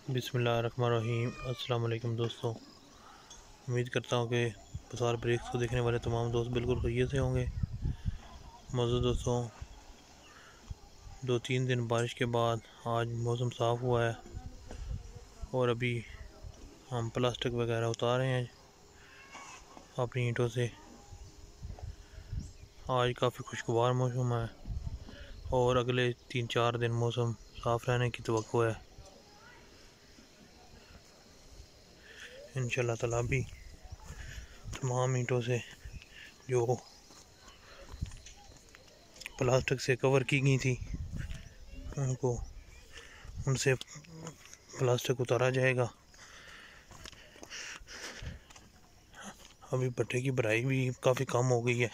बिस्मिल्लाहिर्रहमानिर्रहीम। अस्सलाम वालेकुम दोस्तों, उम्मीद करता हूँ कि बसार ब्रेक्स को देखने वाले तमाम दोस्त बिल्कुल खैरियत से होंगे। मौजूद दोस्तों, 2-3 दिन बारिश के बाद आज मौसम साफ़ हुआ है और अभी हम प्लास्टिक वगैरह उतार रहे हैं अपनी ईंटों से। आज काफ़ी खुशगवार मौसम है और अगले 3-4 दिन मौसम साफ़ रहने की तवक्को है। इंशाल्लाह ताला भी तमाम ईंटों से जो प्लास्टिक से कवर की गई थी उनसे प्लास्टिक उतारा जाएगा। अभी भट्टे की भराई भी काफ़ी कम हो गई है।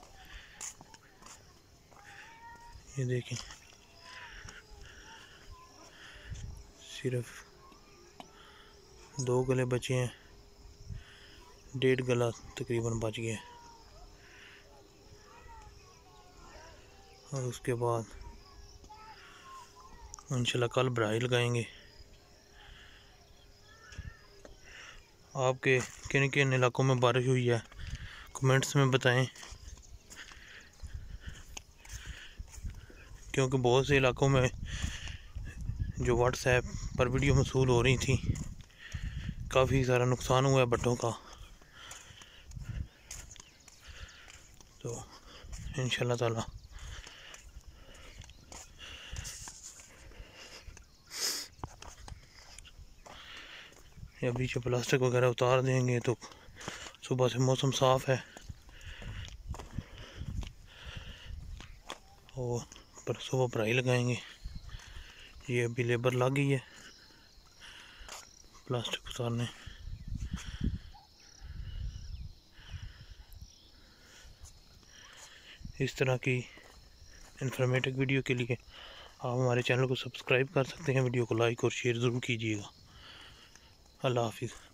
ये देखें, सिर्फ 2 गले बचे हैं, 1.5 गला तकरीबन बच गया और उसके बाद इंशाल्लाह कल भराई लगाएंगे। आपके किन किन इलाकों में बारिश हुई है कमेंट्स में बताएं, क्योंकि बहुत से इलाकों में जो व्हाट्सएप पर वीडियो मौसूल हो रही थी काफ़ी सारा नुकसान हुआ है भट्टों का। तो इंशाल्लाह ताला अभी जो प्लास्टिक वगैरह उतार देंगे तो सुबह से मौसम साफ़ है और पर सुबह भराई लगाएंगे। ये अभी लेबर लग गई है प्लास्टिक उतारने। इस तरह की इंफॉर्मेटिव वीडियो के लिए आप हमारे चैनल को सब्सक्राइब कर सकते हैं। वीडियो को लाइक और शेयर ज़रूर कीजिएगा। अल्लाह हाफिज़।